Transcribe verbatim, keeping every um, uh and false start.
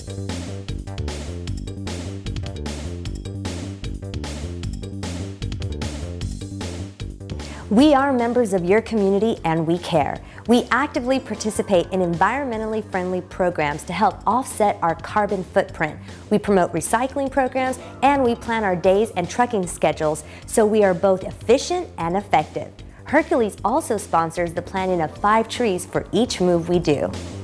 We are members of your community and we care. We actively participate in environmentally friendly programs to help offset our carbon footprint. We promote recycling programs and we plan our days and trucking schedules so we are both efficient and effective. Hercules also sponsors the planting of five trees for each move we do.